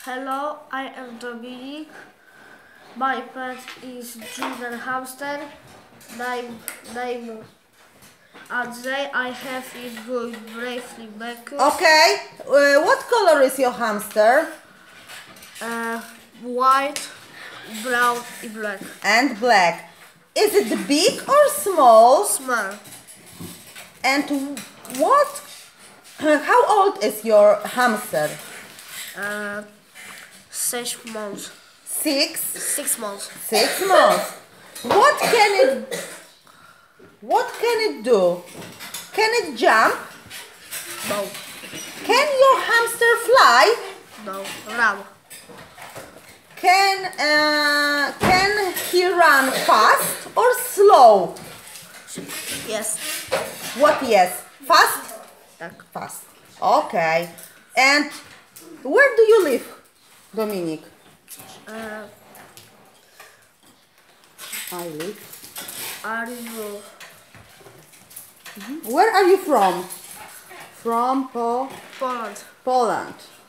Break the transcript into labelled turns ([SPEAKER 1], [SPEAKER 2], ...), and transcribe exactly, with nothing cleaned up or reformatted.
[SPEAKER 1] Hello, I am Dominic. My pet is German hamster. Name, name Andrzej. I have it going bravely Mercus.
[SPEAKER 2] Okay, uh, what color is your hamster?
[SPEAKER 1] Uh, white, brown, and black.
[SPEAKER 2] And black. Is it big or small?
[SPEAKER 1] Small.
[SPEAKER 2] And what? How old is your hamster?
[SPEAKER 1] Uh, six months.
[SPEAKER 2] Six.
[SPEAKER 1] Six months.
[SPEAKER 2] Six months. What can it? What can it do? Can it jump?
[SPEAKER 1] No.
[SPEAKER 2] Can your hamster fly?
[SPEAKER 1] No. Run.
[SPEAKER 2] Can uh, can he run fast or slow?
[SPEAKER 1] Yes.
[SPEAKER 2] What? Yes. Fast.
[SPEAKER 1] Tak.
[SPEAKER 2] Fast. Okay. And where do you live, Dominic?
[SPEAKER 1] Uh,
[SPEAKER 2] I live.
[SPEAKER 1] are you?
[SPEAKER 2] Where are you from? From po
[SPEAKER 1] Poland.
[SPEAKER 2] Poland.